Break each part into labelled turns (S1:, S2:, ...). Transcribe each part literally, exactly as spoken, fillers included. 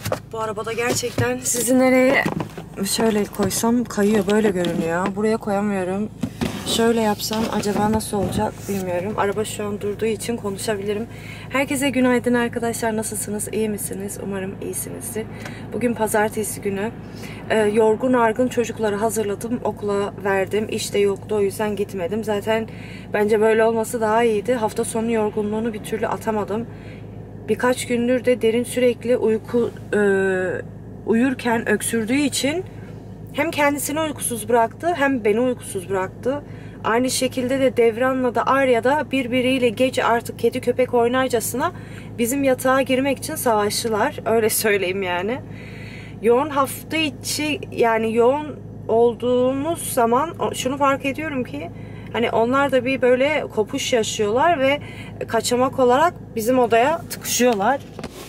S1: Bu arabada gerçekten sizi nereye şöyle koysam kayıyor, böyle görünüyor. Buraya koyamıyorum. Şöyle yapsam acaba nasıl olacak bilmiyorum. Araba şu an durduğu için konuşabilirim. Herkese günaydın arkadaşlar. Nasılsınız? İyi misiniz? Umarım iyisinizdir. Bugün pazartesi günü. Ee, yorgun argın çocukları hazırladım. Okula verdim. İşte yoktu, o yüzden gitmedim. Zaten bence böyle olması daha iyiydi. Hafta sonu yorgunluğunu bir türlü atamadım. Birkaç gündür de Derin sürekli uyku e, uyurken öksürdüğü için hem kendisini uykusuz bıraktı hem beni uykusuz bıraktı. Aynı şekilde de Devran'la da Arya da birbiriyle gece artık kedi köpek oynarcasına bizim yatağa girmek için savaştılar. Öyle söyleyeyim yani. Yoğun hafta içi, yani yoğun olduğumuz zaman şunu fark ediyorum ki hani onlar da bir böyle kopuş yaşıyorlar ve kaçamak olarak bizim odaya tıkışıyorlar.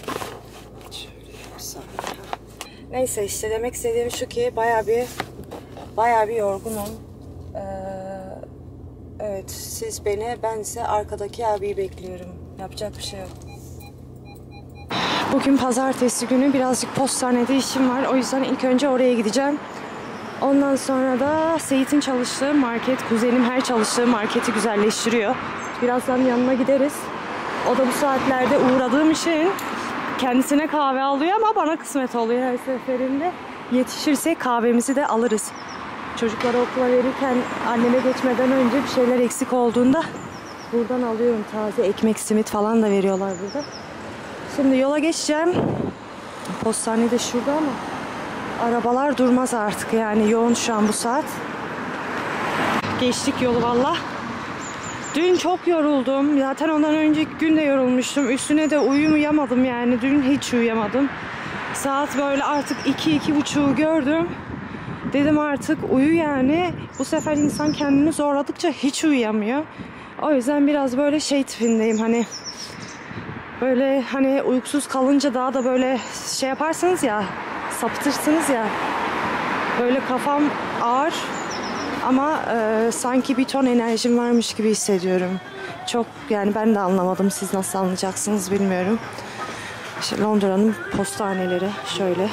S1: Neyse, işte demek istediğim şu ki bayağı bir bayağı bir yorgunum. Ee, evet, siz beni, ben ise arkadaki abiyi bekliyorum. Yapacak bir şey yok. Bugün pazartesi günü, birazcık postanede işim var. O yüzden ilk önce oraya gideceğim. Ondan sonra da Seyit'in çalıştığı market, kuzenim her çalıştığı marketi güzelleştiriyor. Birazdan yanına gideriz. O da bu saatlerde uğradığım için kendisine kahve alıyor ama bana kısmet oluyor her seferinde. Yetişirse kahvemizi de alırız. Çocuklara okula verirken anneme geçmeden önce bir şeyler eksik olduğunda buradan alıyorum. Taze ekmek, simit falan da veriyorlar burada. Şimdi yola geçeceğim. Postane de şurada ama arabalar durmaz artık, yani yoğun şu an bu saat. Geçtik yolu valla. Dün çok yoruldum. Zaten ondan önceki gün de yorulmuştum. Üstüne de uyuyamadım yani. Dün hiç uyuyamadım. Saat böyle artık iki iki buçuğu gördüm. Dedim artık uyu yani. Bu sefer insan kendini zorladıkça hiç uyuyamıyor. O yüzden biraz böyle şey tipindeyim, hani böyle hani uykusuz kalınca daha da böyle şey yaparsınız ya, sapıtırsınız ya. Böyle kafam ağır ama e, sanki bir ton enerjim varmış gibi hissediyorum. Çok, yani ben de anlamadım. Siz nasıl anlayacaksınız bilmiyorum. İşte Londra'nın postaneleri şöyle.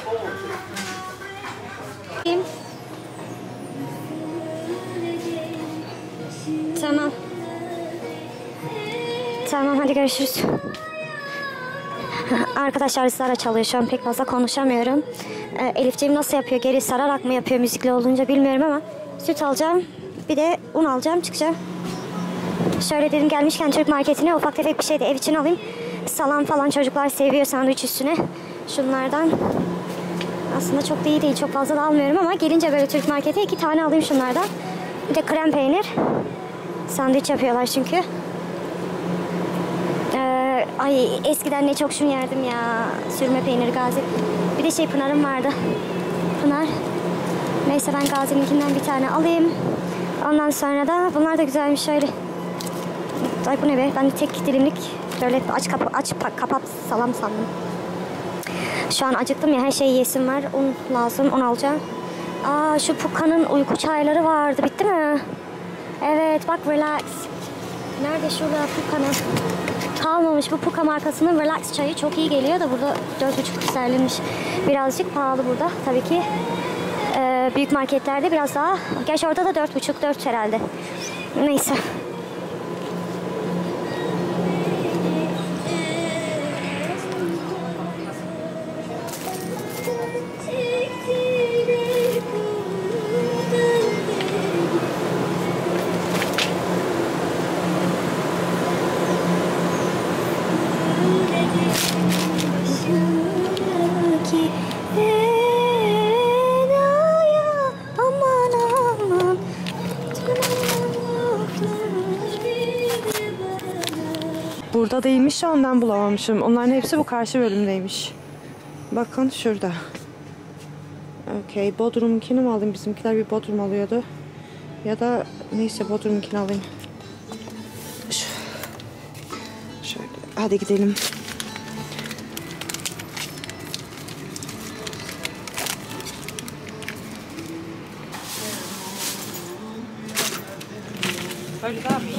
S2: Tamam. Tamam, hadi görüşürüz. Arkadaşlar ısrarla çalıyor, şu an pek fazla konuşamıyorum. Ee, Elifciğim nasıl yapıyor? Geri sararak mı yapıyor müzikli olunca bilmiyorum ama süt alacağım. Bir de un alacağım, çıkacağım. Şöyle dedim, gelmişken Türk marketine ufak tefek bir şey de ev için alayım. Salam falan çocuklar seviyor, sandviç üstüne. Şunlardan. Aslında çok da iyi değil, çok fazla da almıyorum ama gelince böyle Türk markete iki tane alayım şunlardan. Bir de krem peynir. Sandviç yapıyorlar çünkü. Ee, ay eskiden ne çok şunu yerdim ya. Sürme peyniri Gazi. Bir de şey Pınar'ım vardı. Pınar. Neyse, ben Gazi'ninkinden bir tane alayım. Ondan sonra da bunlar da güzelmiş şöyle. Ay bu ne be? Ben de tek dilimlik böyle aç kapa aç kapat salam sandım. Şu an acıktım ya, her şeyi yesim var. Un lazım, un alacağım. Aa, şu Puka'nın uyku çayları vardı. Bitti mi? Evet bak, relax. Nerede şurada Puka'nın? Kalmamış. Bu Puka markasının relax çayı çok iyi geliyor da burada dört buçuk sterlinmiş. Birazcık pahalı burada. Tabii ki e, büyük marketlerde biraz daha. Gerçi orada da dört buçuk dört herhalde. Neyse.
S1: Burada değilmiş, ondan bulamamışım. Onların hepsi bu karşı bölümdeymiş. Bakın şurada. Okey, Bodrum'unkini mi alayım? Bizimkiler bir Bodrum alıyordu. Ya da neyse, Bodrum'unkini alayım. Şöyle, hadi gidelim. Öyle daha mı?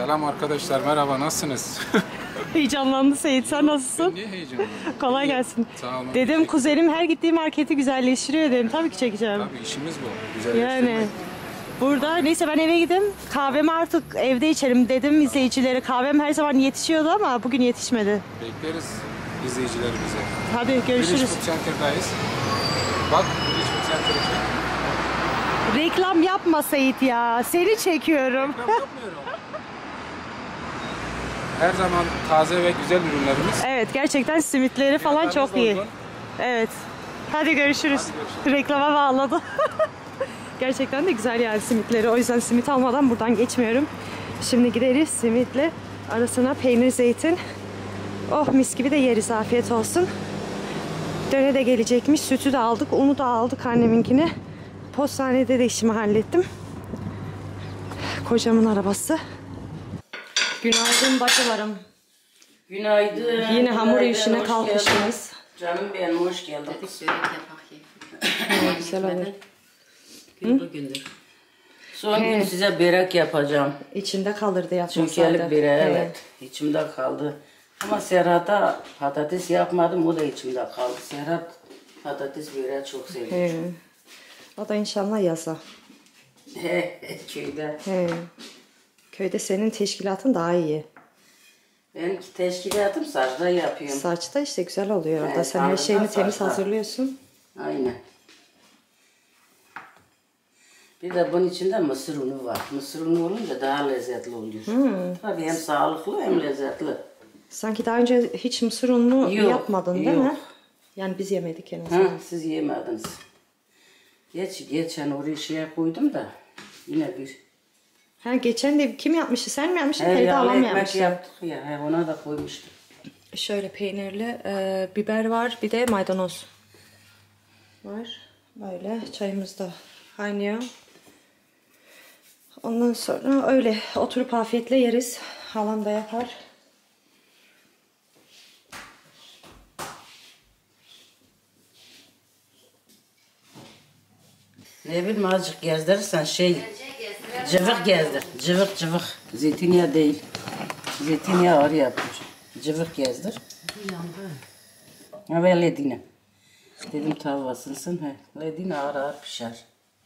S3: Selam arkadaşlar, merhaba, nasılsınız?
S1: Heyecanlandı Seyit, sen nasılsın?
S3: Niye heyecanlısın?
S1: Kolay gelsin.
S3: Sağ olun.
S1: Dedim kuzenim her gittiği marketi güzelleştiriyor dedim. Tabii ki çekeceğim.
S3: Tabii işimiz bu. Güzelleştirmek.
S1: Yani burada neyse ben eve gideyim. Kahvemi artık evde içerim dedim izleyicilere. Kahvem her zaman yetişiyordu ama bugün yetişmedi.
S3: Bekleriz izleyicilerimize.
S1: Hadi
S3: Village
S1: görüşürüz.
S3: Food Center'dayız. Bak Village Food Center'ı çek.
S1: Reklam yapma Seyit ya. Seni çekiyorum.
S3: Reklam yapmıyorum. Her zaman taze ve güzel ürünlerimiz.
S1: Evet gerçekten simitleri falan
S3: Fiyatlarımız
S1: çok iyi.
S3: uygun.
S1: Evet. Hadi görüşürüz.
S3: Hadi görüşürüz.
S1: Reklama bağladı. Gerçekten de güzel yani simitleri. O yüzden simit almadan buradan geçmiyorum. Şimdi gideriz simitle. Arasına peynir, zeytin. Oh mis gibi de yeriz. Afiyet olsun. Döne de gelecekmiş. Sütü de aldık. Unu da aldık anneminkini. Postanede de işimi hallettim. Kocamın arabası. Günaydın bacılarım.
S4: Günaydın.
S1: Yine hamur
S4: günaydın,
S1: işine
S4: hoş
S1: kalkıştınız.
S4: geldin. Canım benim hoş geldin.
S5: Dedik börek yapak ye.
S1: Güzel olur.
S5: Gün bugündür.
S4: Son gün size börek yapacağım.
S1: İçinde kalırdı yapmasaydı.
S4: Çökelip börek evet. İçimde kaldı. Ama Serhat'a patates yapmadım, o da içimde kaldı. Serhat patates böreği çok seviyor.
S1: He. O da inşallah yaza.
S4: He, köyde.
S1: He. Köyde senin teşkilatın daha iyi.
S4: Ben teşkilatım saçta yapıyorum.
S1: Saçta işte güzel oluyor orada.
S4: Evet,
S1: Sen her
S4: anladım,
S1: şeyini temiz
S4: saçta.
S1: hazırlıyorsun.
S4: Aynen. Bir de bunun içinde mısır unu var. Mısır unu olunca daha lezzetli oluyor. Tabii hem sağlıklı hem lezzetli.
S1: Sanki daha önce hiç mısır ununu
S4: Yok,
S1: yapmadın değil
S4: yok.
S1: mi? Yani biz yemedik en azından.
S4: Ha, siz yemediniz. Geç, geçen oraya şeye koydum da yine bir.
S1: Ha, geçen de kim yapmıştı? Sen mi yapmıştın?
S4: He,
S1: Feride
S4: yağlı
S1: ablam mı
S4: ekmek
S1: yapmıştı?
S4: yaptık ya, he, ona da koymuştum.
S1: Şöyle peynirli e, biber var. Bir de maydanoz var. Böyle çayımız da kaynıyor. Ondan sonra öyle oturup afiyetle yeriz. Halam da yapar.
S4: Ne bileyim azıcık gezdirirsen şey, cıvık gezdir, cıvık cıvık. Zeytinyağı değil, zeytinyağı ağır yapıyor. Cıvık gezdir. Ha ve ledine. Dedim tava ısınsın, he. Ledine ağır ağır pişer.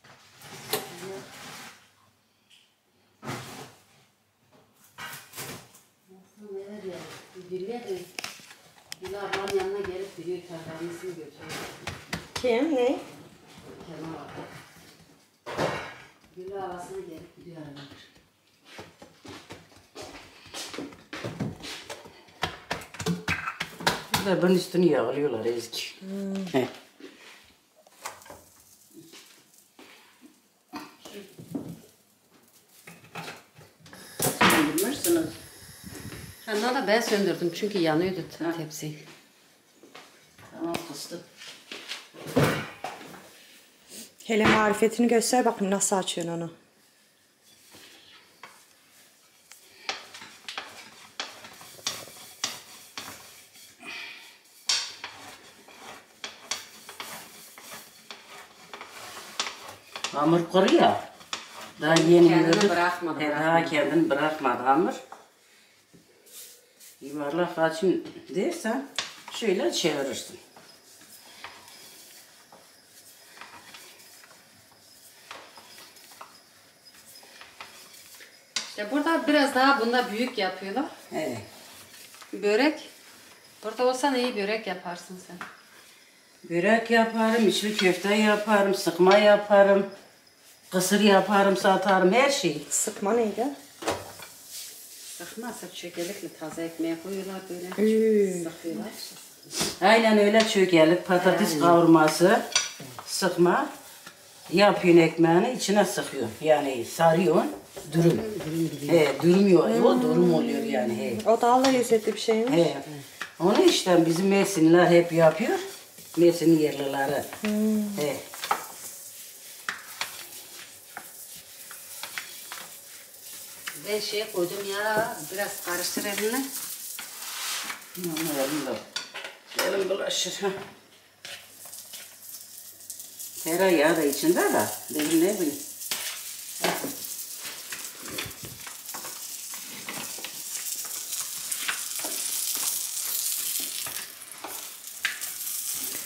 S5: Gülüyor da Gül ablanın yanına gelip duruyor. Kahvemesini götürüyor.
S1: Kim? Ne?
S5: Kemal abla. Gül havasına gelip gidiyor aralar.
S4: Bir de bunun üstünü yağlıyorlar Ezgi. Hmm. He. Söndürmüşsünüz.
S5: Ha, da ben söndürdüm çünkü yanıyordu tepsi.
S4: Tamam fıstık.
S1: Hele marifetini göster bakayım nasıl açıyorsun onu.
S4: Hamur kuru ya. Daha yeni
S5: Kendini
S4: yürüdük.
S5: bırakmadı,
S4: He,
S5: bırakmadı.
S4: Daha kendini bırakmadı hamur. Yuvarlak açın dersen şöyle çevirirsin.
S5: İşte burada biraz daha bunda büyük yapıyorlar.
S4: He.
S5: Börek. Burada olsan iyi börek yaparsın sen.
S4: Börek yaparım, içli köfte yaparım, sıkma yaparım. Kısır yaparım, satarım, her şeyi.
S1: Sıkma neydi?
S5: Sıkma sık çökelikle taze ekmeğe koyuyorlar böyle.
S1: Üü.
S5: Sıkıyorlar.
S4: Aynen öyle çökelik, patates kavurması, sıkma. Yapıyorsun ekmeğini, içine sıkıyor. Yani sarıyorsun, dürüm. He, dürümüyor, o dürüm oluyor yani. He.
S1: O daha da lezzetli bir şeymiş.
S4: He. Onu işte bizim Mersinliler hep yapıyor. Mersin yerlileri. He.
S5: Ben şeye koydum ya biraz karıştır eline.
S4: Ama elim de- elim bulaşır. Ha. Tereyağı da içinde de. Dedim ne bileyim.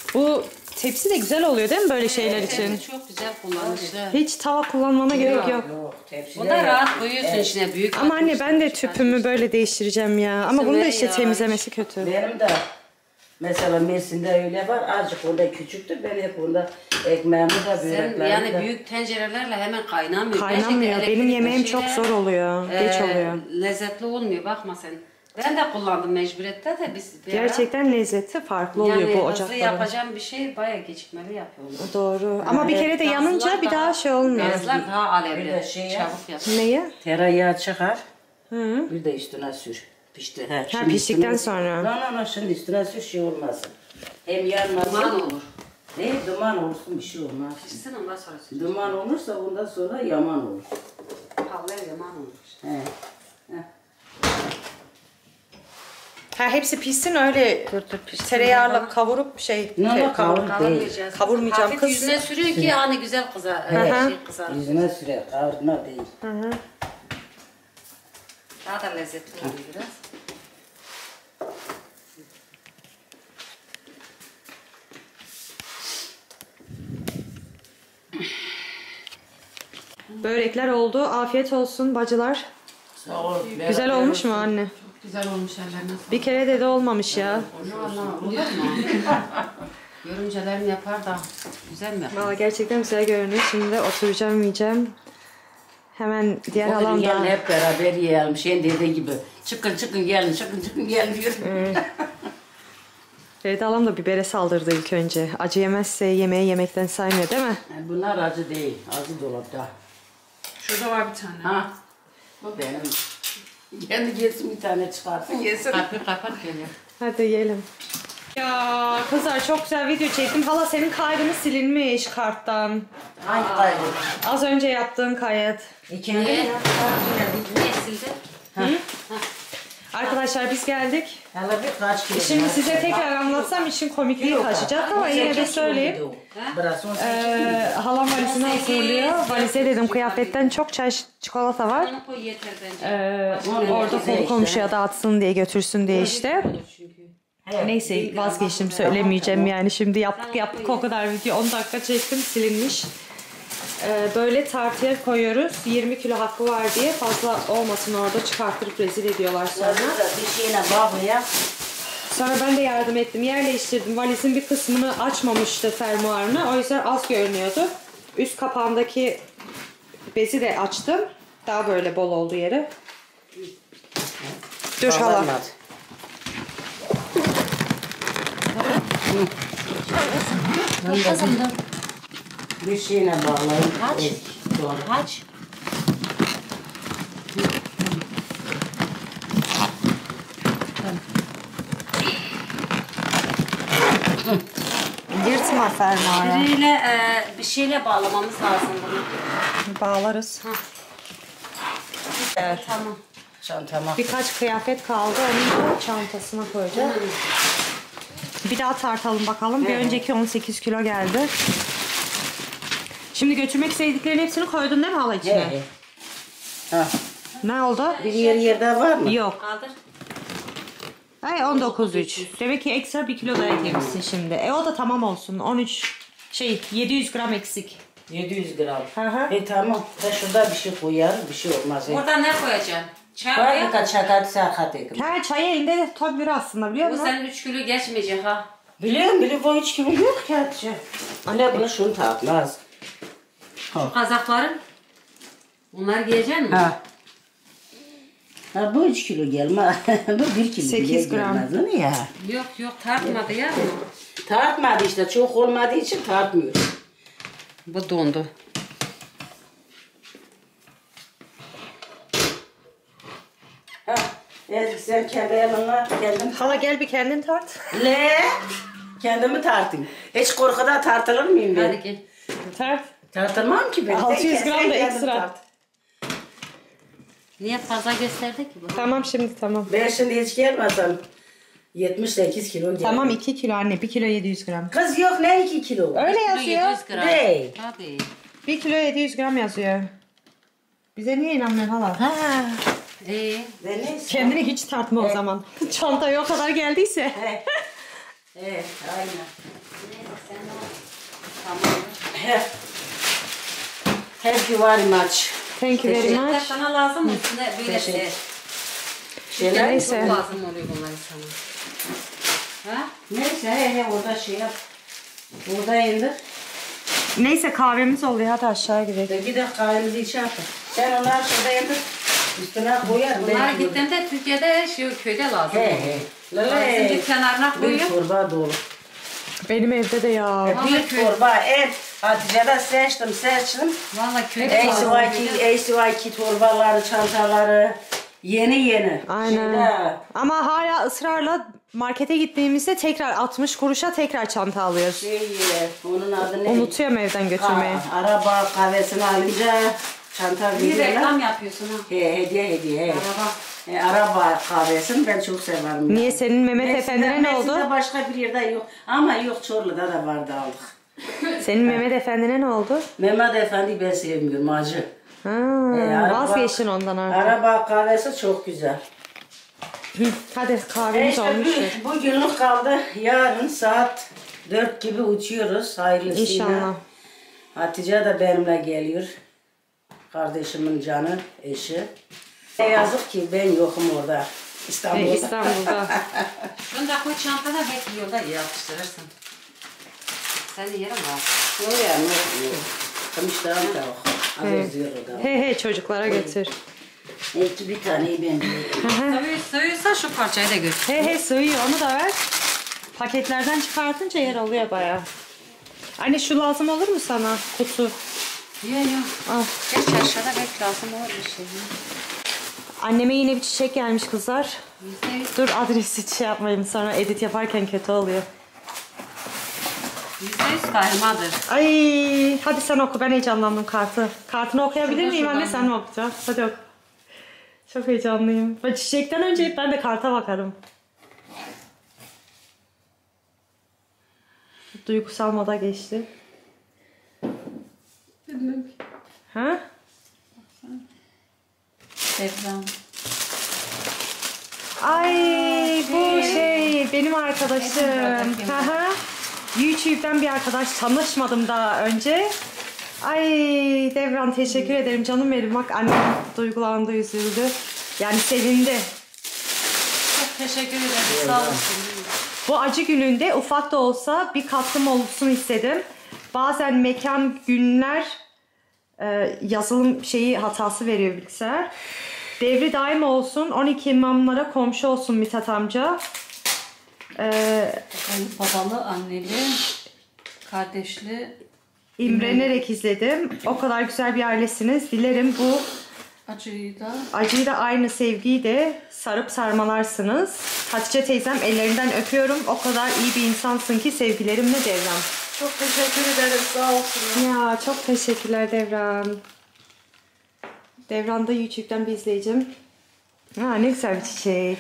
S1: Bu tepsi de güzel oluyor değil mi böyle şeyler için?
S5: Tepsi çok güzel kullanışlı.
S1: Hiç tava kullanmana gerek yok.
S4: Yok, tepsiler
S5: Bu da
S4: yok.
S5: rahat koyuyorsun içine büyük.
S1: Ama anne ben de tüpümü böyle değiştireceğim ya. Ama bunu da işte
S5: ya.
S1: temizlemesi kötü.
S4: Benim de mesela Mersin'de öyle var. Azıcık onda küçüktür. Ben hep onda ekmeğimi de
S5: Sen
S4: böreklerimi
S5: yani
S4: de.
S5: büyük tencerelerle hemen kaynamıyor.
S1: Kaynamıyor.
S5: Gerçekten
S1: Benim
S5: elektrik
S1: yemeğim çok
S5: şeyle,
S1: zor oluyor.
S5: e,
S1: Geç oluyor.
S5: Lezzetli olmuyor bakma sen. Ben de kullandım mecburiyette de biz bir ara-
S1: Gerçekten lezzeti farklı oluyor
S5: yani
S1: bu
S5: hızlı
S1: ocakların.
S5: yapacağım bir şey bayağı gecikmeli yapıyorum.
S1: Doğru. Ama bir kere de yanınca
S5: Gazlar
S1: bir daha şey olmuyor.
S5: Gazlar daha alevli.
S4: Bir de şey ya.
S5: çabuk yap.
S1: Neyi?
S4: Tereyağı çıkar.
S1: Hı.
S4: Bir de üstüne sür. Pişti. Ha,
S1: Ha, piştikten
S4: üstüne-
S1: sonra.
S4: No no no şimdi üstüne sür şey olmasın. Hem yanmasın.
S5: Duman olur.
S4: Ne duman olsun bir şey olmaz.
S5: Pişsin ondan sonra sür.
S4: Duman olursa ondan sonra yaman olur.
S5: Havler yaman olur.
S4: He. He.
S1: Ha hepsi pişsin öyle tereyağıyla kavurup şey
S4: No no
S1: kavur-
S4: kavur değil.
S5: Kavurmayacağız.
S1: Kavurmayacağım
S5: Hafif
S1: kız.
S5: yüzüne sürüyor ki yani güzel kızar.
S1: Hı hı.
S5: Şey kızar.
S4: Yüzüne sürer. Kavurma değil.
S5: Daha da lezzetli oluyor biraz.
S1: Börekler oldu. Afiyet olsun bacılar.
S4: Sağ ol.
S1: Güzel olmuş mu anne?
S5: Güzel olmuş ellerine.
S1: Bir kere de de olmamış ya.
S5: Valla olur mu? Görümcelerim yapar da güzel mi yapar?
S1: Valla gerçekten güzel görünüyor. Şimdi oturacağım yiyeceğim. Hemen diğer
S4: Gelin
S1: halam da.
S4: hep beraber yiyelim. Şeyin dediği gibi. Çıkın çıkın gelin çıkın çıkın gelin diyor.
S1: Feride halam da bibere saldırdı ilk önce. Acı yemezse yemeği yemekten saymıyor değil mi?
S4: Yani bunlar acı değil. Acı dolapta.
S5: Şurada var bir tane.
S4: Ha? Bu benim. Kendi yesin bir tane çıkarsın yesin.
S5: Kapı kapat geliyor.
S1: Hadi yiyelim. Ya kızlar çok güzel video çektim. Hala senin kaydını silinmiş karttan.
S4: Hangi kaydı?
S1: Az önce yaptığın kayıt.
S4: İkinci
S5: Niye?
S4: ya.
S5: Ne sildi?
S1: Arkadaşlar biz geldik.
S4: Hele bir kaç kilo.
S1: Şimdi size tekrar anlatsam için komikliği kaçacak ama yine de söyleyeyim.
S4: Biraz on sekiz
S1: Ee, halam valizini hazırlıyor. Valize dedim kıyafetten çok çay çikolata var.
S5: Onu koy yeter bence.
S1: Ee, orada konu komşuya dağıtsın diye götürsün diye işte. Neyse vazgeçtim söylemeyeceğim yani şimdi yaptık yaptık o kadar video on dakika çektim silinmiş. Ee, böyle tartıya koyuyoruz yirmi kilo hakkı var diye fazla olmasın orada çıkarttırıp rezil ediyorlar sonra.
S4: bir şeyine bağlaya.
S1: Sonra ben de yardım ettim yerleştirdim valizin bir kısmını açmamıştı fermuarını o yüzden az görünüyordu. Üst kapağındaki bezi de açtım daha böyle bol oldu yeri. Dur hala.
S5: Kızım dur.
S4: Bir şeyine bağlayın.
S5: Kaç?
S4: Doğru.
S5: Kaç?
S1: Yırtma fermuarı.
S5: Biriyle e, bir şeyle bağlamamız lazım bunu.
S1: Bağlarız.
S5: Evet. Tamam.
S4: Çantama.
S1: Birkaç kıyafet kaldı. Onu da çantasına koyacağım. Bir daha tartalım bakalım. Bir önceki on sekiz kilo geldi. Şimdi götürmek istediklerin hepsini koydun değil mi hala içine?
S4: He. Ha.
S1: Ne oldu?
S4: Bir yer yerde var mı?
S1: Yok.
S5: Kaldır.
S1: Ay on dokuz üç. Demek ki ekstra bir kilo daha eklemişsin şimdi. E o da tamam olsun. on üç şey yedi yüz gram eksik.
S4: yedi yüz gram.
S1: Hı hı.
S4: E tamam. Ben şurada bir şey koyarım. Bir şey olmaz.
S5: Burada ne koyacaksın? Çay
S4: Var
S5: koy.
S4: birkaç çakat sakat ekim.
S1: Ha çay elinde de top biri aslında biliyor
S5: Bu
S1: musun?
S5: senin üç kilo geçmeyecek ha.
S4: Biliyorum biliyorum bu hiç gibi yok ki Hatice. Anne bunu şunu takmaz.
S5: Şu kazakların. Bunlar giyecek mi?
S4: Ha. Ha bu üç kilo gelmez. Bu bir kilo
S1: Sekiz
S4: bile
S1: gram.
S4: gelmez onu ya.
S5: Yok yok tartmadı ya.
S4: Tartmadı işte çok olmadığı için tartmıyor.
S5: Bu dondu.
S4: Ha. Evet, sen kendi elinle kendin.
S1: Hala gel bir kendin tart.
S4: Le. Kendimi tartayım. Hiç korkuda tartılır mıyım ben?
S5: Hadi gel.
S1: Tart.
S4: Tartılmam ki ben.
S1: altı yüz
S4: Sen
S1: gram da
S4: kendin
S1: ekstra.
S4: tart.
S5: Niye fazla gösterdi ki bu?
S1: Tamam şimdi tamam.
S4: Ben şimdi hiç gelmesem yetmiş sekiz kilo geldim.
S1: Tamam iki kilo anne. bir kilo yedi yüz gram.
S4: Kız yok ne iki kilo?
S1: Öyle
S5: yedi
S1: yazıyor.
S5: yüz gram.
S4: Değil.
S5: Tabii.
S1: bir kilo yedi yüz gram yazıyor. Bize niye inanmıyorsun hala?
S4: Ha.
S5: Ee,
S4: Ben neyse.
S1: Kendini hiç tartma o zaman. Çantaya o kadar geldiyse.
S4: He. He, aynen.
S5: Neyse sen o. Tamam.
S4: Have, have you very much.
S1: Thank you very
S5: Teşekkürler
S1: much.
S5: sana lazım mı? Üstüne böyle
S4: Teşekkür.
S5: şey.
S4: Şeyler
S1: Neyse.
S5: Çok lazım oluyor bunları sana. Ha?
S4: Neyse he he orada şey yap. Burada indir.
S1: Neyse kahvemiz oluyor. Hadi aşağı gidelim.
S4: De bir de kahvemizi içe atın. Sen onları şurada indir. Üstüne koyar.
S5: Bunlar
S4: belki
S5: gittiğinde Türkiye'de şey köyde lazım.
S4: He he.
S5: Zincir kenarına
S4: Bir
S5: koyuyor.
S4: torba dolu.
S1: Benim evde de ya.
S5: Vallahi
S4: Bir
S5: köy-
S4: torba et. Hatice'de seçtim seçtim.
S5: Valla köyde lazım.
S4: A C Y K, A C Y K torbaları, çantaları. Yeni yeni.
S1: Aynen.
S4: Şeyde,
S1: Ama hala ısrarla markete gittiğimizde tekrar altmış kuruşa tekrar çanta alıyoruz.
S4: şey, e, onun adı ne?
S1: Unutuyorum evden götürmeyi.
S4: Ha, araba kahvesini alınca çanta
S5: Bir
S4: veriyorlar.
S5: reklam yapıyorsun ha.
S4: He, hediye hediye. He.
S5: Araba.
S4: E, araba kahvesini ben çok severim.
S1: Niye senin Mehmet
S4: Mersin'de-
S1: Efendi'ne ne oldu?
S4: Mersin'de başka bir yerde yok. Ama yok Çorlu'da da vardı aldık.
S1: Senin Mehmet Efendi'ne ne oldu?
S4: Mehmet Efendi ben sevmiyorum acı.
S1: Ha,
S4: E, araba-
S1: vazgeçtin ondan artık.
S4: Araba kahvesi çok güzel.
S1: Hı, hadi
S4: E
S1: kahvemiz
S4: işte
S1: olmuştur.
S4: bu, bugünlük kaldı. Yarın saat dört gibi uçuyoruz. Hayırlısıyla.
S1: İnşallah.
S4: Hatice de benimle geliyor. Kardeşimin canı, eşi. Ne yazık ki ben yokum orada. İstanbul'da.
S1: E, İstanbul'da.
S5: Şunu da koy çantada belki yolda yapıştırırsın. Sen de yerim var.
S4: Yok ya, yok yok. Kamışlarım da yok. Az özlüyor o da.
S1: He he çocuklara götür.
S4: Belki bir taneyi ben biliyorum.
S5: Tabii sığıyorsa şu parçayı da götür.
S1: He he sığıyor onu da ver. Paketlerden çıkartınca yer alıyor bayağı. Anne şu lazım olur mu sana? Kutu.
S5: Yok yok.
S1: Al.
S5: Geç aşağıda belki lazım olur bir şey.
S1: Anneme yine bir çiçek gelmiş kızlar.
S5: Yüzde yüz.
S1: Dur adresi şey yapmayayım sonra edit yaparken kötü oluyor.
S5: Yüzde yüz kaymadır.
S1: Ay hadi sen oku ben heyecanlandım kartı. Kartını okuyabilir
S5: Şurada,
S1: miyim anne
S5: şuradan.
S1: sen mi okuyacaksın? Hadi oku. Çok heyecanlıyım. Ben çiçekten önce hep ben de karta bakarım. Duygusal moda geçti. Ha?
S5: Devran.
S1: Ay bu şey benim arkadaşım. Haha. YouTube'dan bir arkadaş tanışmadım daha önce. Ay Devran teşekkür ederim canım benim. Bak annem duygulandı, üzüldü. Yani sevindi.
S5: Çok teşekkür ederim. Sağ olasın.
S1: Bu acı gününde ufak da olsa bir katkım olsun istedim. Bazen mekan, günler e, yazılım şeyi hatası veriyor bilgisayar. Devri daim olsun. on iki imamlara komşu olsun Mithat amca. Ee,
S5: Babalı, anneli, kardeşli,
S1: imrenerek izledim. O kadar güzel bir ailesiniz. Dilerim bu
S5: acıyı da.
S1: acıyı da aynı sevgiyi de sarıp sarmalarsınız. Hatice teyzem ellerinden öpüyorum. O kadar iyi bir insansın ki sevgilerimle Devran.
S5: Çok teşekkür ederim. Sağ olsun.
S1: Ya çok teşekkürler Devran. Devran da YouTube'dan bir izleyicim. Ha, ne güzel bir çiçek.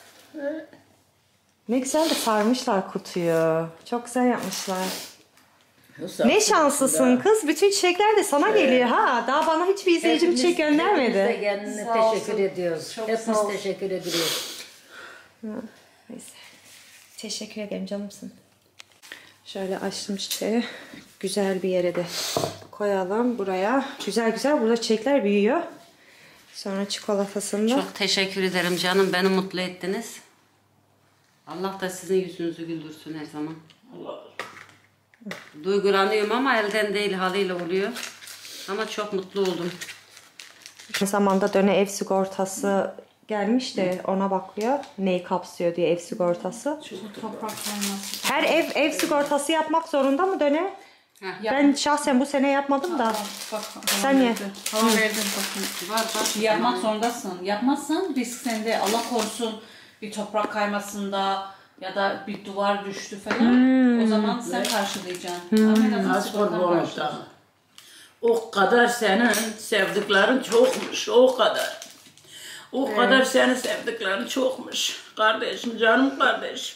S1: Ne güzel de sarmışlar kutuyu. Çok güzel yapmışlar. Ne şanslısın kız. Bütün çiçekler de sana geliyor ha. Daha bana hiçbir izleyicim çiçek
S6: Hepimiz de
S1: göndermedi.
S6: kendine
S5: Sağ
S6: teşekkür
S5: olsun.
S6: ediyoruz.
S5: Çok
S6: Hepimiz
S5: sağ olsun.
S6: teşekkür ediyoruz.
S1: Neyse. Teşekkür ederim canımsın. Şöyle açtım çiçeği. Güzel bir yere de koyalım buraya. Güzel güzel burada çiçekler büyüyor. Sonra çikolatasını da.
S5: Çok teşekkür ederim canım. Beni mutlu ettiniz. Allah da sizin yüzünüzü güldürsün her zaman. Duygulanıyorum ama elden değil haliyle oluyor. Ama çok mutlu oldum.
S1: Aynı zamanda döne ev sigortası gelmiş de ona bakıyor. Neyi kapsıyor diye ev sigortası. Her ev ev sigortası yapmak zorunda mı döne? Ben şahsen bu sene yapmadım da. Sen ye.
S7: Tamam verdim bakın.
S5: Var var.
S7: Yapmak zorundasın. Yapmazsan risk sende. Allah korusun bir toprak kaymasında ya da bir duvar düştü falan. O zaman sen karşılayacaksın. Ama en azından
S6: Az
S7: sigortan
S6: kurban
S7: karşılıyor.
S6: olsun. O kadar senin sevdiklerin çokmuş, o kadar. O kadar senin sevdiklerin çokmuş. Kardeşim, canım kardeşim.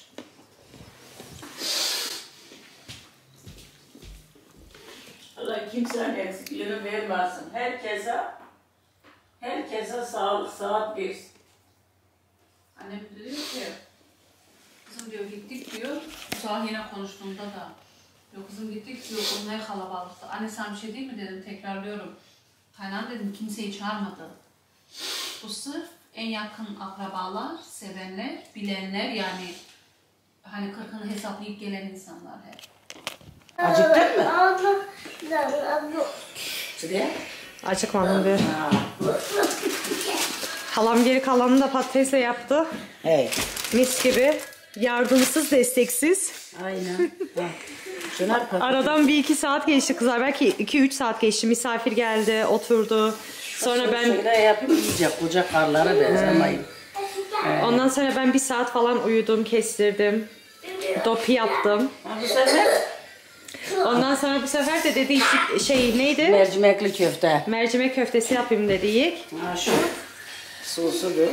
S6: Allah kimsenin eksikliğini vermesin. Herkese, herkese sağlık, sıhhat versin.
S7: Annem diyor ki, kızım diyor gittik diyor, Sahiye'yle konuştuğumda da Yok kızım gittik, yok onlar kalabalıktı. Anne sen bir şey değil mi dedim, tekrarlıyorum. Kaynan dedim, kimseyi çağırmadı. Bu sırf en yakın akrabalar, sevenler, bilenler yani hani kırkını hesaplayıp gelen insanlar hep.
S4: Acıktın mı? Şuraya.
S1: Acıkmadım diyor.
S4: Ha.
S1: Halam geri kalanını da patatesle yaptı.
S4: Hey.
S1: Mis gibi. Yardımsız, desteksiz.
S4: Aynen. Ha. Şunlar patates.
S1: Aradan bir iki saat geçti kızlar. Belki iki üç saat geçti. Misafir geldi, oturdu. Sonra ben
S4: Şöyle yapayım yiyecek koca karlara benzemeyin.
S1: ondan sonra ben bir saat falan uyudum, kestirdim. Dopi yaptım.
S4: Ha, bu sefer
S1: Ondan sonra bu sefer de dedi içi- şey neydi?
S4: mercimekli köfte.
S1: Mercimek köftesi yapayım dedik.
S4: Ha, şu sosudur.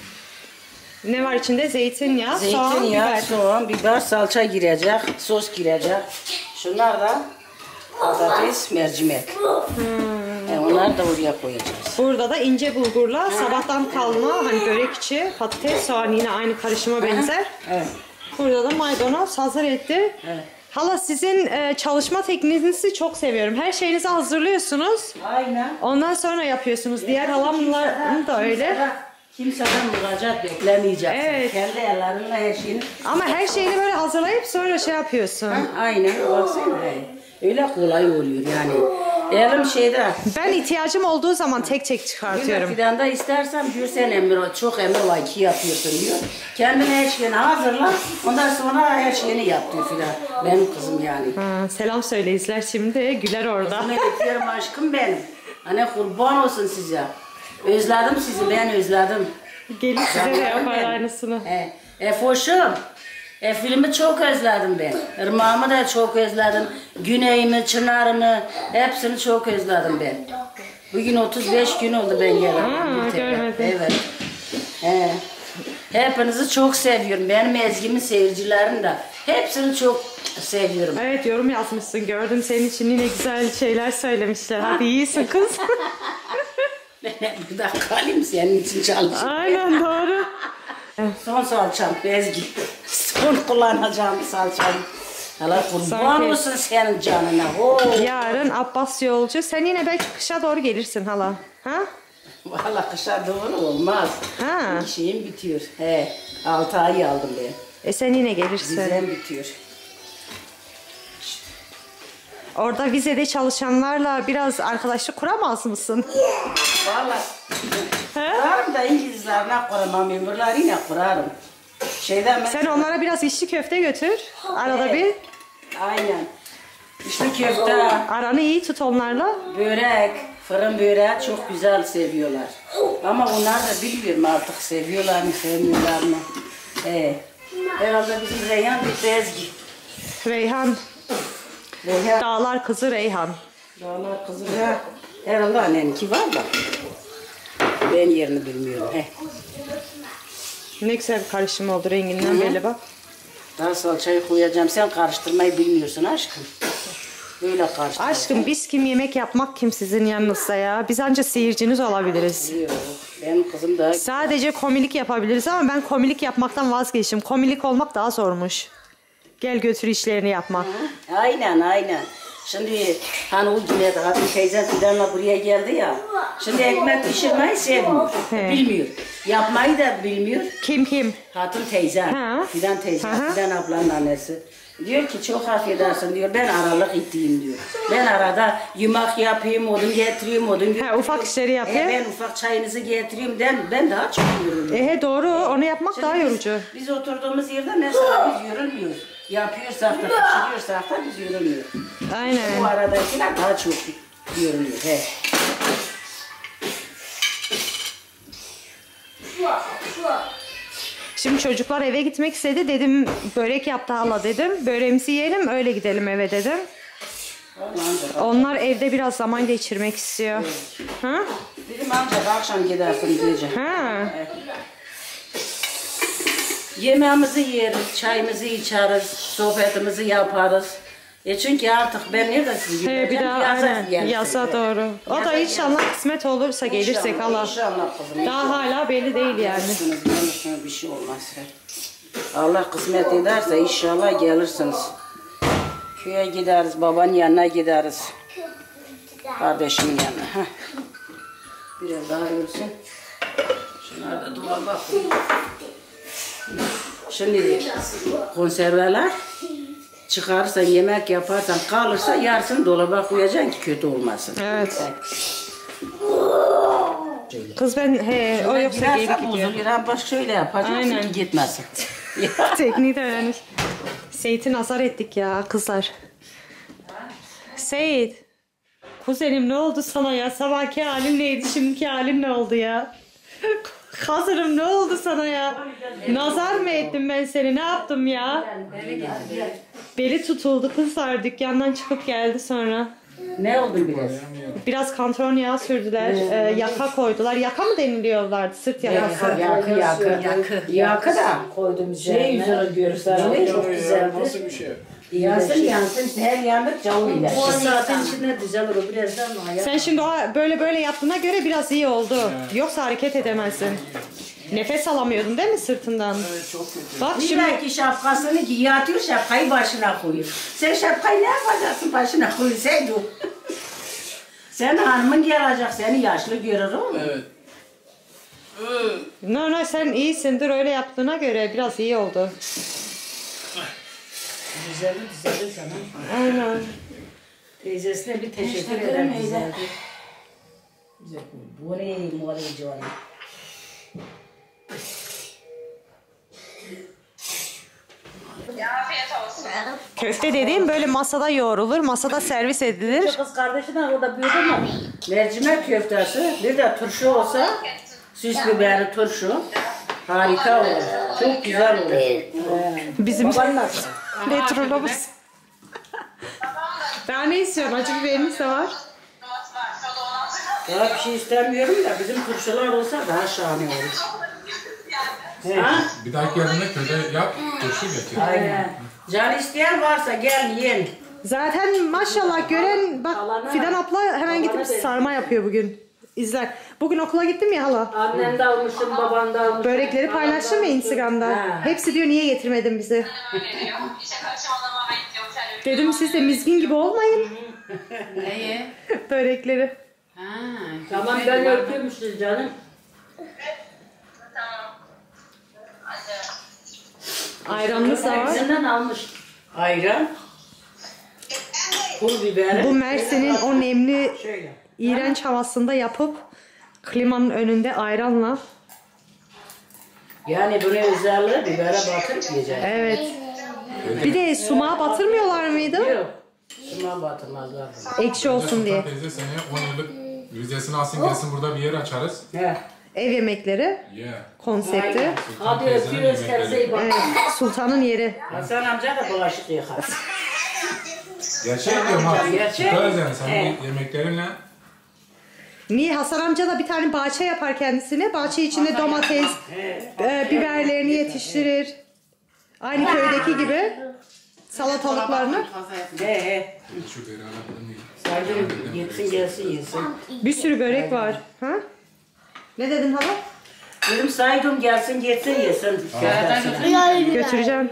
S1: Ne var içinde? Zeytinyağı, soğan,
S4: Zeytinyağı,
S1: biber.
S4: soğan, biber, salça girecek, sos girecek. Şunlar da patates, mercimek. Hmm. E, onları da oraya koyacağız.
S1: Burada da ince bulgurla sabahtan kalma hani börek içi patates, soğan yine aynı karışıma benzer.
S4: Evet.
S1: Burada da maydanoz hazır etti.
S4: Evet.
S1: Hala sizin e, çalışma tekniğinizi çok seviyorum. Her şeyinizi hazırlıyorsunuz.
S4: Aynen.
S1: Ondan sonra yapıyorsunuz. Diğer halamların da öyle.
S4: Kimseden müracaat beklemeyeceksin.
S1: Evet.
S4: Kendi ellerinle her şeyini.
S1: Ama her şeyini böyle hazırlayıp sonra şey yapıyorsun.
S4: Aynen. Baksana. Öyle kolay oluyor yani. Elim şeyde.
S1: Ben ihtiyacım olduğu zaman tek tek
S4: Öyle
S1: çıkartıyorum.
S4: fidanda istersen diyor sen emir, çok emir var ki yapıyorsun diyor. Kendine her şeyini hazırla. Ondan sonra her şeyini yap diyor fidan. Benim kızım yani.
S1: Ha, selam söyle izler şimdi. Güler orada.
S4: Kızımı öpüyorum aşkım benim. Anne kurban olsun size. Özledim sizi, ben özledim.
S1: Gelin size de yapar
S4: Ben.
S1: aynısını.
S4: E, e foşum. E filmi çok özledim ben. Irmağımı da çok özledim. Güneyimi, Çınar'ımı hepsini çok özledim ben. Bugün otuz beş gün oldu ben geleli.
S1: Ha, görmedim.
S4: Evet. He. Hepinizi çok seviyorum. Benim Ezgi'min seyircilerini de. Hepsini çok seviyorum.
S1: Evet yorum yazmışsın. Gördüm senin için yine güzel şeyler söylemişler. Hadi iyisin kız.
S4: Ben burada kalayım senin için çalışayım.
S1: Aynen doğru.
S4: Son salçam Ezgi. Son kullanacağım salçam. Allah kurban
S1: Sanki-
S4: olsun senin canına. Oo.
S1: Yarın Abbas yolcu. Sen yine belki kışa doğru gelirsin hala. Ha?
S4: Valla kışa doğru olmaz.
S1: Ha.
S4: İki şeyim bitiyor. He. Altı ay aldım ben.
S1: E sen yine gelirsin.
S4: Vizem bitiyor.
S1: Orada vizede çalışanlarla biraz arkadaşlık kuramaz mısın?
S4: Valla. Kurarım da İngilizlerine kuramam. Ömürler yine kurarım. Şeyden ben...
S1: Sen onlara biraz içli köfte götür. Arada bir.
S4: Aynen. İşte köfte,
S1: Aranı iyi tut onlarla.
S4: börek, fırın böreği çok güzel seviyorlar. Ama onlar da bilmiyorum artık seviyorlar mı sevmiyorlar mı. Ee, herhalde bizim Reyhan bir Ezgi.
S1: Reyhan.
S4: Reyhan.
S1: Dağlar kızı Reyhan.
S4: Dağlar kızı ya. Herhalde anneninki var da. Ben yerini bilmiyorum. He.
S1: Ne güzel bir karışım oldu renginden belli bak.
S4: Daha salçayı koyacağım. Sen karıştırmayı bilmiyorsun aşkım. Böyle karıştır.
S1: Aşkım biz kim yemek yapmak kim sizin yanınızda ya? Biz anca seyirciniz olabiliriz.
S4: Yok, benim kızım da
S1: Sadece komilik yapabiliriz ama ben komilik yapmaktan vazgeçtim. Komilik olmak daha zormuş. Gel götür işlerini yapmak.
S4: aynen aynen. Şimdi hani o güne de Hatun teyzem Fidan'la buraya geldi ya. Şimdi ekmek pişirmeyi sevmiyor.
S1: He.
S4: Bilmiyor. Yapmayı da bilmiyor.
S1: Kim kim?
S4: Hatun teyzem.
S1: Ha.
S4: Fidan teyze.
S1: Hı hı.
S4: Fidan ablanın annesi. Diyor ki çok affedersin diyor. Ben aralık iteyim diyor. Ben arada yumak yapayım, odun getireyim, odun getireyim.
S1: Ha, ufak işleri yapıyor.
S4: E, ben ufak çayınızı getireyim. Ben, ben daha çok yoruluyorum.
S1: Ehe doğru onu yapmak daha
S4: Biz-
S1: yorucu.
S4: Biz, oturduğumuz yerde mesela biz yorulmuyoruz. Yapıyorsak da, pişiriyorsak da biz yorulmuyoruz. Bu
S1: Aynen.
S4: aradakiler daha çok yoruluyor. He.
S1: Şimdi çocuklar eve gitmek istedi. Dedim börek yaptı hala dedim. Böreğimizi yiyelim öyle gidelim eve dedim. Onlar evde biraz zaman geçirmek istiyor. Ha?
S4: Dedim ancak akşam gidersin diyeceğim.
S1: Ha.
S4: Yemeğimizi yeriz, çayımızı içeriz, sohbetimizi yaparız. E çünkü artık ben nerede sizi
S1: He, bir
S4: gideceğim?
S1: daha
S4: Yaza
S1: aynen.
S4: gelsin.
S1: Yasa doğru. O
S4: Yaza
S1: da inşallah
S4: gelsin.
S1: kısmet olursa gelirsek
S4: İnşallah,
S1: Allah.
S4: İnşallah kızım.
S1: Daha
S4: inşallah.
S1: hala belli değil yani.
S4: Gelirsiniz, gelirsiniz, bir şey olmaz. Allah kısmet ederse inşallah gelirsiniz. Köye gideriz, babanın yanına gideriz. Kardeşimin yanına. Heh. Biraz daha ölsün. Şunları da dolaba koy. Şimdi konserveler çıkarırsan, yemek yaparsan, kalırsa yarısını dolaba koyacaksın ki kötü olmasın.
S1: Evet. Kız ben he o yoksa
S4: Girerse
S1: geri gidiyor.
S4: bozuluyor. Ha, bak şöyle yapacaksın
S1: Aynen.
S4: ki gitmesin.
S1: Tekniği de öğrenmiş. Seyit'i nazar ettik ya kızlar. Seyit. Kuzenim ne oldu sana ya? Sabahki halin neydi? Şimdiki halin ne oldu ya? Hazırım, ne oldu sana ya? Nazar mı ettim ben seni? Ne yaptım ya? Beli tutuldu kızlar. Dükkandan çıkıp geldi sonra.
S4: Ne oldu biraz?
S1: Biraz kantron yağı sürdüler. Ee, yaka koydular. Yaka mı deniliyorlardı? Sırt yakası.
S4: Yakı yakı. Yakı. Yakı da koydum üzerine. Şey yüzünü görürsen çok güzeldi.
S3: Nasıl bir şey?
S4: Yansın yansın her yandık cavul ile.
S6: O saatin içinde düzelir o birazdan mı?
S1: Sen şimdi o böyle böyle yaptığına göre biraz iyi oldu. Yoksa hareket edemezsin. Nefes alamıyordun değil mi sırtından? Evet, çok kötü. Bak
S4: Bir
S1: şimdi
S4: belki şapkasını giyiyor, atıyor, şapkayı başına koyuyor. Sen şapkayı ne yapacaksın başına koysaydın? Sen hanımın gelecek, seni yaşlı görür oğlum.
S3: Evet.
S1: no no sen iyisindir, öyle yaptığına göre biraz iyi oldu.
S6: Düzeldi düzeldi sana.
S1: Aynen.
S6: Teyzesine bir teşekkür ederim. Güzeldi.
S4: Bu ne mori civali.
S1: Köfte dediğim böyle masada yoğrulur, masada servis edilir.
S6: Kız kardeşi de orada büyüdü mü?
S4: Mercimek köftesi, bir de turşu olsa, süs biberi turşu, harika olur. Çok güzel olur.
S1: Bizim
S4: Baban nasıl?
S1: retrolomuz. Daha ne istiyorsun? Acı biberimiz de var.
S4: Daha bir şey istemiyorum da bizim turşular olsa daha şahane olur. Ha?
S3: Bir dahaki geldiğinde köyde yap, turşu getir.
S4: Aynen. Can isteyen varsa gel yiyin.
S1: Zaten maşallah gören bak Fidan abla hemen gidip sarma yapıyor bugün. İzler. Bugün okula gittim ya hala.
S6: Annen de almışım, baban da almış.
S1: Börekleri paylaştım ya Instagram'da.
S4: Ha.
S1: Hepsi diyor niye getirmedin bizi? Dedim siz de mizgin gibi olmayın.
S5: Neye?
S1: Börekleri.
S5: Ha.
S6: Tamam ben öpüyormuşuz canım.
S1: Ayranımız da var.
S6: Senden almış.
S4: Ayran. Pul biberi.
S1: Bu Mersin'in o nemli
S4: Şöyle.
S1: iğrenç havasında yapıp klimanın önünde ayranla.
S4: Yani bunu özelliği bibere batırıp yiyeceğiz.
S1: Evet. Bir de sumağa batırmıyorlar mıydı?
S4: Yok. Şuna batırmazlar.
S1: Ekşi olsun diye.
S3: Teyze seneye on yıllık vizesini alsın gelsin, burada bir yer açarız.
S4: He.
S1: Ev yemekleri
S3: Yeah.
S1: konsepti.
S4: Aynen.
S6: Hadi
S3: Teyzenin
S6: öpüyoruz,
S3: yemekleri.
S6: kendinize iyi bakın.
S1: Evet, sultanın yeri.
S4: Hasan amca da bulaşık yıkar.
S3: Gerçek diyorum ha.
S4: Gerçek.
S3: Tutarız yani senin
S4: Evet.
S3: yemeklerinle.
S1: Niye? Hasan amca da bir tane bahçe yapar kendisine. Bahçe içinde domates, e, biberlerini yetiştirir. Aynı köydeki gibi salatalıklarını.
S4: He he.
S3: Şu beri alabilir miyim?
S4: Sadece yetsin gelsin yesin.
S1: Bir sürü börek var. Ha? Ne dedin hala?
S4: Dedim saydım gelsin geçsin yesin.
S1: Götüreceğim.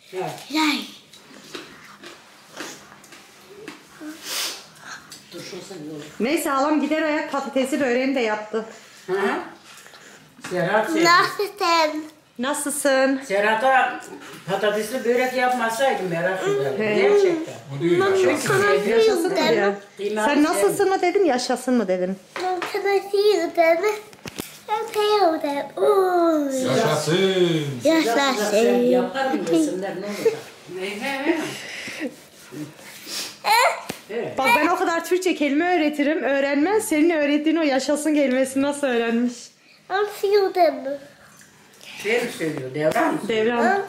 S1: Neyse halam gider ayak patatesi böreğini de yaptı.
S4: Hı hı. Serhat sevdi.
S2: Nasılsın?
S1: Nasılsın?
S4: Serhat'a patatesli börek yapmasaydım merak ederim. Gerçekten.
S3: O diyor ya.
S1: Yaşasın mı diye.
S4: Kıymetli
S1: Sen nasılsın mı dedin, yaşasın mı dedin?
S3: Yaşasın.
S4: Sen yapar mı desinler ne olacak?
S1: Bak ben o kadar Türkçe kelime öğretirim, öğrenmez. Senin öğrettiğin o yaşasın kelimesini nasıl öğrenmiş?
S4: Şey mi söylüyor devran mı?
S1: Devran.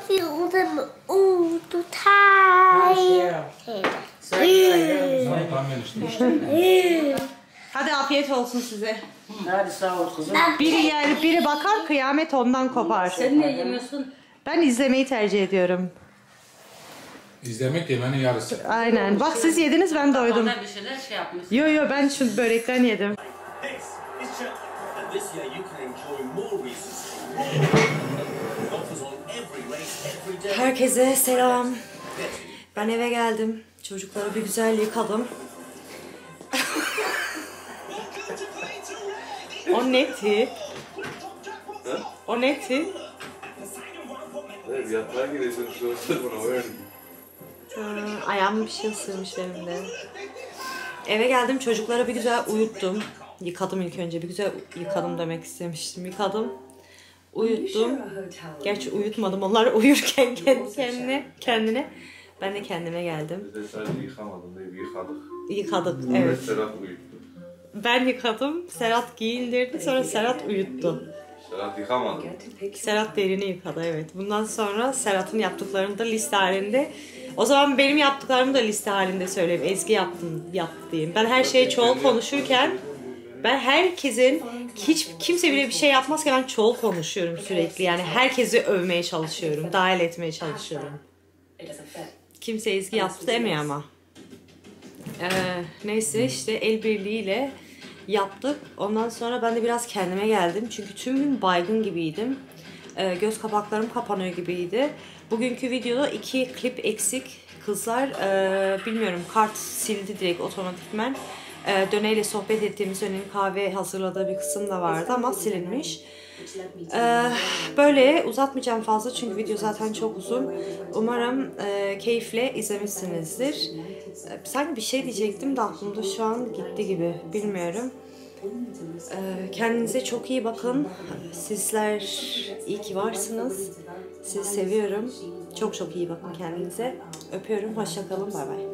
S4: Ha, şey yap. Sen ayran.
S3: Sana tahmin işte.
S1: Hadi afiyet olsun size.
S4: Hadi sağ ol kızım.
S1: Biri yer, biri bakar, kıyamet ondan kopar.
S6: Sen ne yemiyorsun?
S1: Ben izlemeyi tercih ediyorum.
S3: İzlemek yemenin yarısı.
S1: Aynen. Bak siz yediniz, ben doydum.
S5: Orada bir şeyler şey yapmış.
S1: Yo yo ben şu börekten yedim.
S8: This is Chapman, and this year you can enjoy more reasons. Offers on every race, every day.
S1: Herkese selam. Ben eve geldim. Çocukları bir güzel yıkadım. O neti. O neti.
S3: Evet, yatağa giriyorsun şu ortada buna öyle.
S1: Ayağım bir şey ısırmış benim de. Eve geldim, çocukları bir güzel uyuttum. Yıkadım ilk önce, bir güzel yıkadım demek istemiştim. Yıkadım, uyuttum. Gerçi uyutmadım, onlar uyurken kendi kendine, kendine. Ben de kendime geldim.
S3: Biz de sadece yıkamadım değil, yıkadık.
S1: Yıkadık,
S3: Evet.
S1: evet.
S3: Serhat uyuttu.
S1: Ben yıkadım, Serhat giyindirdi, sonra Serhat uyuttu.
S3: Serhat yıkamadı.
S1: Serhat derini yıkadı, evet. Bundan sonra Serhat'ın yaptıklarını da liste halinde. O zaman benim yaptıklarımı da liste halinde söyleyeyim. Ezgi yaptım, yaptı diyeyim. Ben her şeyi çoğul konuşurken, ben herkesin, hiç kimse bile bir şey yapmazken ben çoğul konuşuyorum sürekli. Yani herkesi övmeye çalışıyorum, dahil etmeye çalışıyorum. Kimse Ezgi yaptı demiyor ama. Ee, neyse işte el birliğiyle yaptık. Ondan sonra ben de biraz kendime geldim. Çünkü tüm gün baygın gibiydim. Ee, göz kapaklarım kapanıyor gibiydi. Bugünkü videoda iki klip eksik. Kızlar e, bilmiyorum kart sildi direkt otomatikmen. E, Döne'yle sohbet ettiğimiz dönemin kahve hazırladığı bir kısım da vardı ama silinmiş. E, böyle uzatmayacağım fazla çünkü video zaten çok uzun. Umarım e, keyifle izlemişsinizdir. E, sanki bir şey diyecektim de aklımda şu an gitti gibi, bilmiyorum. E, kendinize çok iyi bakın. Sizler iyi ki varsınız. Sizi seviyorum. Çok çok iyi bakın kendinize. Öpüyorum. Hoşça kalın. Bay bay.